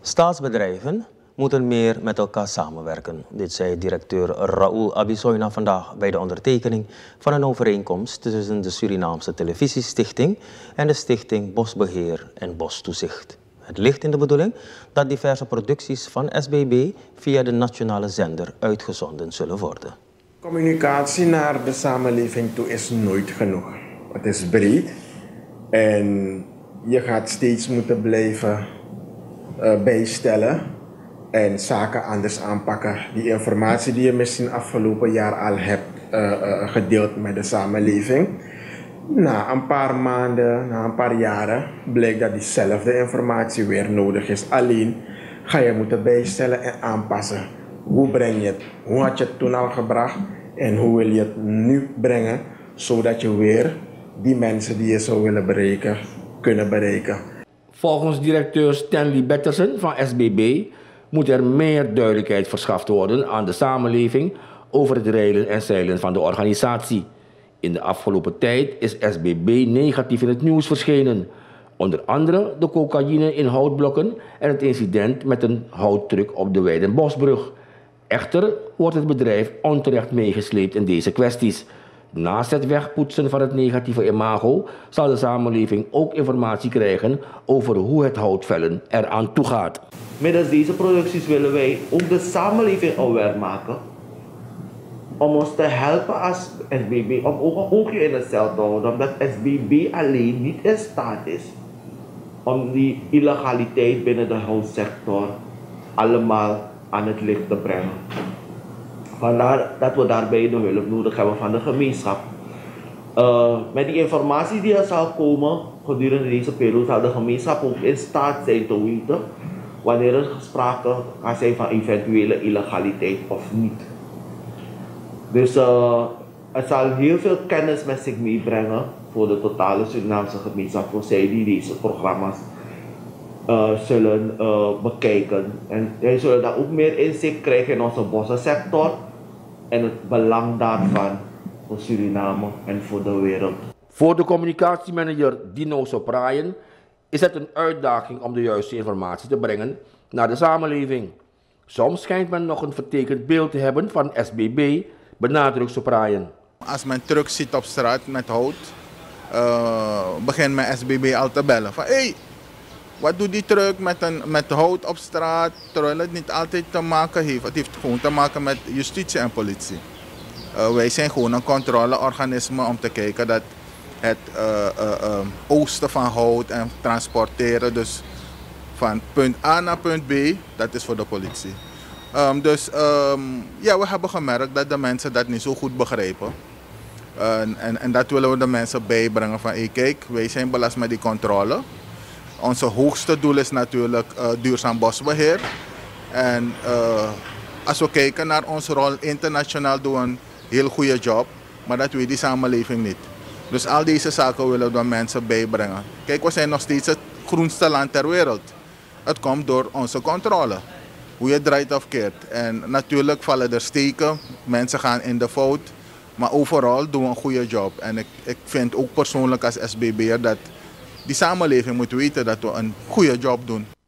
Staatsbedrijven moeten meer met elkaar samenwerken. Dit zei directeur Raoul Abisoina vandaag bij de ondertekening van een overeenkomst tussen de Surinaamse Televisiestichting en de Stichting Bosbeheer en Bostoezicht. Het ligt in de bedoeling dat diverse producties van SBB via de nationale zender uitgezonden zullen worden. Communicatie naar de samenleving toe is nooit genoeg. Het is breed en je gaat steeds moeten blijven bijstellen en zaken anders aanpakken. Die informatie die je misschien afgelopen jaar al hebt gedeeld met de samenleving. Na een paar maanden, na een paar jaren blijkt dat diezelfde informatie weer nodig is. Alleen ga je moeten bijstellen en aanpassen. Hoe breng je het? Hoe had je het toen al gebracht? En hoe wil je het nu brengen? Zodat je weer die mensen die je zou willen bereiken, kunnen bereiken. Volgens directeur Stanley Betterson van SBB moet er meer duidelijkheid verschaft worden aan de samenleving over het reilen en zeilen van de organisatie. In de afgelopen tijd is SBB negatief in het nieuws verschenen. Onder andere de cocaïne in houtblokken en het incident met een houttruck op de Weidenbosbrug. Echter wordt het bedrijf onterecht meegesleept in deze kwesties. Naast het wegpoetsen van het negatieve imago zal de samenleving ook informatie krijgen over hoe het houtvellen eraan toe gaat. Middels deze producties willen wij ook de samenleving aware maken om ons te helpen als SBB om ook een oogje in het cel te houden, omdat SBB alleen niet in staat is om die illegaliteit binnen de houtsector allemaal aan het licht te brengen. Vandaar dat we daarbij de hulp nodig hebben van de gemeenschap. Met die informatie die er zal komen gedurende deze periode zal de gemeenschap ook in staat zijn te weten wanneer er sprake kan zijn van eventuele illegaliteit of niet. Dus het zal heel veel kennis met zich meebrengen voor de totale Surinaamse gemeenschap, voor zij die deze programma's zullen bekijken. En zij zullen daar ook meer inzicht krijgen in onze bossensector en het belang daarvan voor Suriname en voor de wereld. Voor de communicatiemanager Dino Sopraien is het een uitdaging om de juiste informatie te brengen naar de samenleving. Soms schijnt men nog een vertekend beeld te hebben van SBB, benadrukt Sopraien. Als men truck ziet op straat met hout, begint mijn SBB al te bellen van hey, wat doet die truck met hout op straat, terwijl het niet altijd te maken heeft. Het heeft gewoon te maken met justitie en politie. Wij zijn gewoon een controleorganisme om te kijken dat het oosten van hout en transporteren, dus van punt A naar punt B, dat is voor de politie. Ja, we hebben gemerkt dat de mensen dat niet zo goed begrijpen. En dat willen we de mensen bijbrengen van hey, kijk, wij zijn belast met die controle. Onze hoogste doel is natuurlijk duurzaam bosbeheer. En als we kijken naar onze rol internationaal doen we een heel goede job, maar dat weet die samenleving niet. Dus al deze zaken willen we de mensen bijbrengen. Kijk, we zijn nog steeds het groenste land ter wereld. Het komt door onze controle. Hoe je draait of keert. En natuurlijk vallen er steken, mensen gaan in de fout. Maar overal doen we een goede job. En ik vind ook persoonlijk als SBB'er dat die samenleving moet weten dat we een goede job doen.